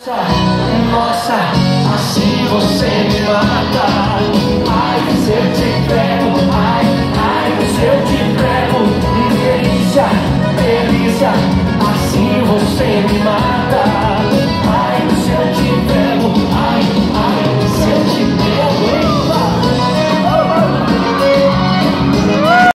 Nossa, assim você me mata. Ai, se eu te pego, ai, se eu te pego. Delícia, delícia, assim você me mata.